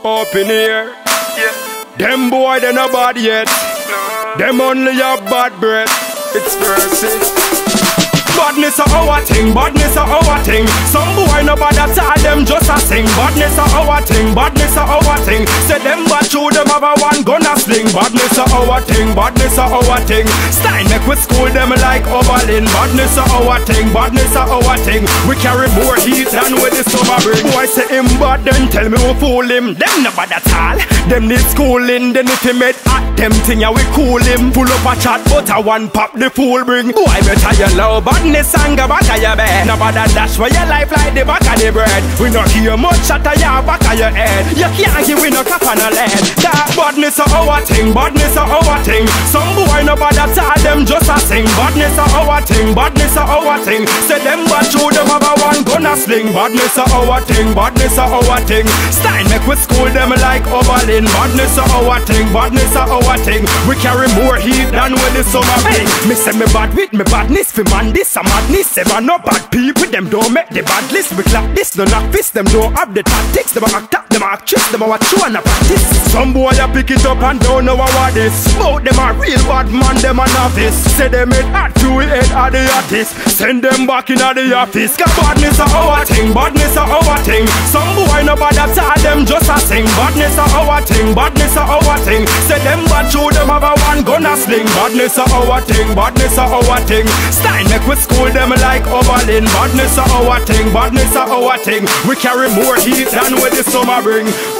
Up in here. Yeah. Them boy they no bad yet. No. Them only have bad breath. It's mercy. Badness a our thing, badness a our thing. Some boy no bad at all, them just a sing. Badness a our thing, badness a our thing. Say them bad show them have a one gun a sling. Badness a our thing, badness a our thing. Stein make we school them like Oberlin. Badness a our thing, badness a our thing. We carry more heat than with the summer bring. Boy say him bad, then tell me who fool him. Them no bad at all, them need schooling. Then if he made at them thing, yeah we cool him. Pull up a chat, but a one pop the fool bring. Boy better you love badness and go back of your bed. No bother dash for your life like the back of the bread. We not hear much shot of your back of your head. You can't give we no cap on a lead. That badness a our thing, badness a our thing. Some boy no bother tell them just a sing. Badness a our thing, badness a our thing. Say them bad show them have a one gun a sling. Badness a our thing, badness a our thing. Stein make we school them like Oberlin. Badness a our thing, badness a our thing. We carry more heat than with the summer bring. Me say me bad with me badness fi man this a madness. Say man no bad people, them don't make the bad list. We clap this, no knock fist, them don't have the tactics. Them a act up, them a actress, them a watch you and a practice. Some boy a pick it up and don't know what this. Both them a real bad man, them a novice. Say them it hot to head of the artist. Send them back in the office. Cause badness a our thing, badness a our thing. Some boy no bad at all, them just a sing. Badness a our thing, badness a our thing. Say them bad show them have a one gun a sling. Badness a our thing, badness a our thing. Stein make we school them like Oberlin. Badness a our thing, badness a our thing. We carry more heat than with the summer bring.